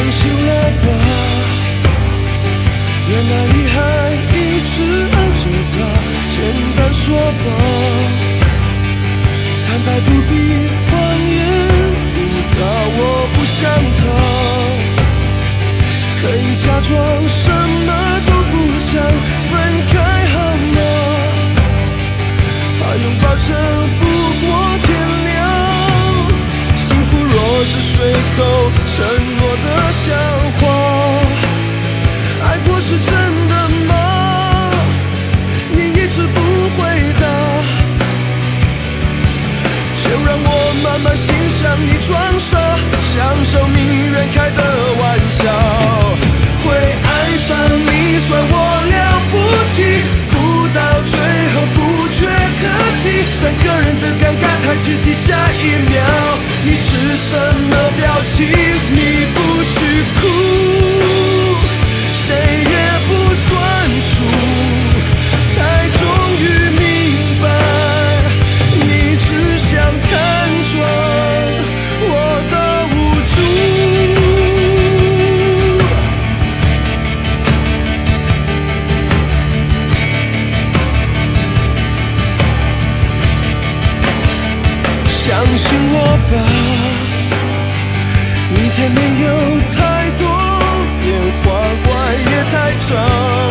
信了吧，原来遗憾一直爱着他。简单说吧，坦白不必谎言复杂，我不想他，可以假装什么都不想，分开好吗？怕拥抱着不过天亮，幸福若是随口承诺的笑话，爱过是真的吗？你一直不回答，就让我慢慢欣赏你装傻，享受命运开的玩笑。会爱上你算我了不起，不到最后不觉可惜，三个人的尴尬太刺激，下一秒你是什么表情？你不许哭，谁也不算数，才终于明白，你只想看穿我的无助。相信我吧，明天没有太多变化，怪也太长，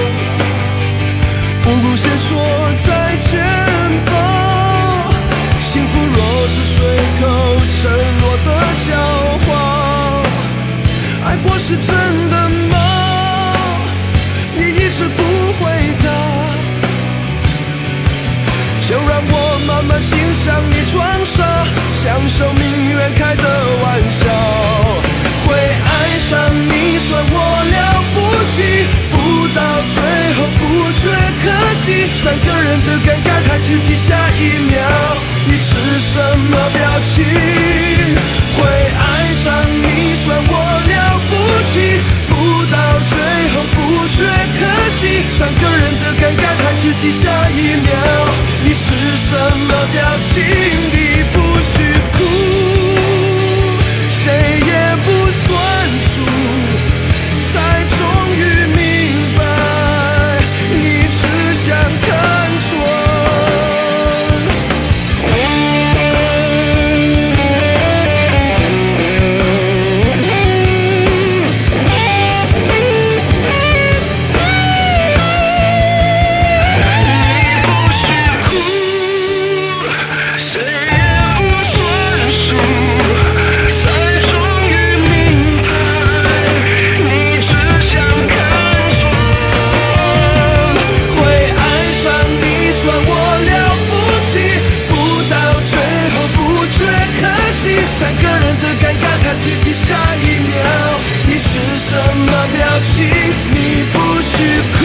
不如先说再见吧。幸福若是随口承诺的笑话，爱过是真的吗？你一直不回答，就让我慢慢欣赏你装傻，享受命运开的玩笑。会爱上你算我了不起，不到最后不觉可惜，三个人的尴尬太刺激，下一秒你是什么表情？会爱上你算我了不起，不到最后不觉可惜，三个人的尴尬太刺激，下一秒你是什么表情？你不许哭，谁也不算数，才终于明白，你只想看穿。三个人的尴尬太刺激，下一秒你是什么表情？你不许哭。